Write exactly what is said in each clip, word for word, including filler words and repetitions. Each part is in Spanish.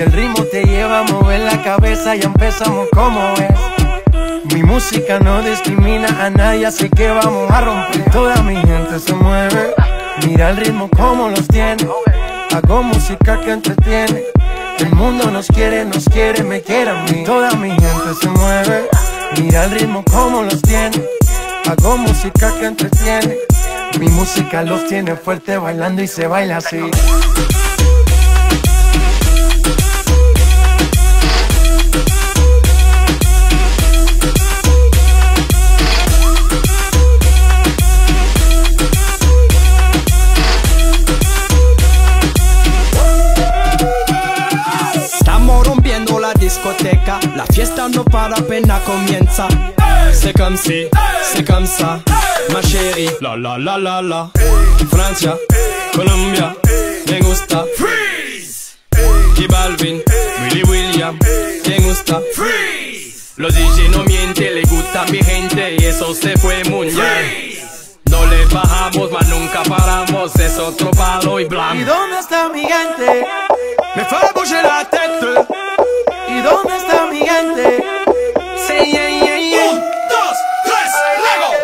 Si el ritmo te lleva a mover la cabeza, ya empezamos como es. Mi música no discrimina a nadie, así que vamos a romper. Toda mi gente se mueve, mira el ritmo como los tiene. Hago música que entretiene. El mundo nos quiere, nos quiere, me quiere a mí. Toda mi gente se mueve, mira el ritmo como los tiene. Hago música que entretiene. Mi música los tiene fuerte bailando y se baila así. Estamos rompiendo la discoteca, la fiesta no para, apenas comienza. C'est comme si, c'est comme ça, ma chérie. La la la la la. Francia, Colombia, me gusta. Freeze. J Balvin, Willy William, me gusta. Freeze. Los D J no mienten, le gusta a mi gente y eso se fue muy bien. No le bajamos, mas nunca paramos, es otro palo y blanco. ¿Y dónde está mi gente? Me fait bouger la tête. ¿Y dónde está mi gente? Sí, yeah, yeah, yeah. Un, dos, tres, luego.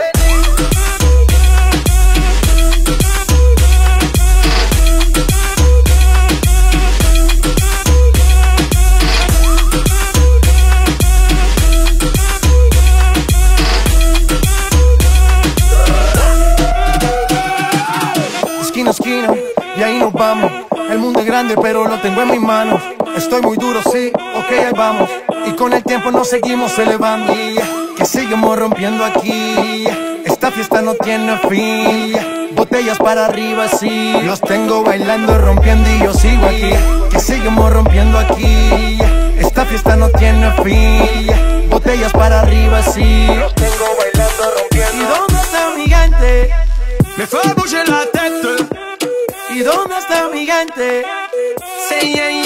Esquina a esquina, y ahí nos vamos. El mundo es grande, pero lo tengo en mis manos. Estoy muy duro, sí, ok, ahí vamos. Y con el tiempo nos seguimos elevando. Que seguimos rompiendo aquí. Esta fiesta no tiene fin. Botellas para arriba, sí. Los tengo bailando, rompiendo y yo sigo aquí. Que seguimos rompiendo aquí. Esta fiesta no tiene fin. Botellas para arriba, sí. Los tengo bailando, rompiendo. ¿Y dónde está mi gente? Me fait bouger la tête. ¿Y dónde está mi gente? Sí, yeah,